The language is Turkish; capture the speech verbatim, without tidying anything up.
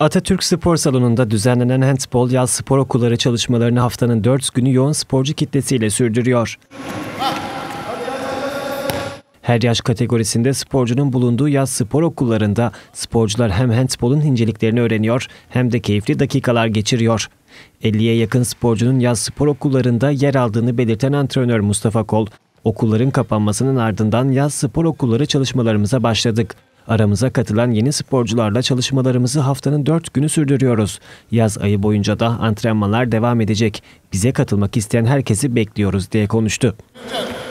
Atatürk Spor Salonu'nda düzenlenen handbol yaz spor okulları çalışmalarını haftanın dört günü yoğun sporcu kitlesiyle sürdürüyor. Her yaş kategorisinde sporcunun bulunduğu yaz spor okullarında sporcular hem handbolun inceliklerini öğreniyor hem de keyifli dakikalar geçiriyor. elliye yakın sporcunun yaz spor okullarında yer aldığını belirten antrenör Mustafa Kol, okulların kapanmasının ardından yaz spor okulları çalışmalarımıza başladık. Aramıza katılan yeni sporcularla çalışmalarımızı haftanın dört günü sürdürüyoruz. Yaz ayı boyunca da antrenmanlar devam edecek. Bize katılmak isteyen herkesi bekliyoruz diye konuştu.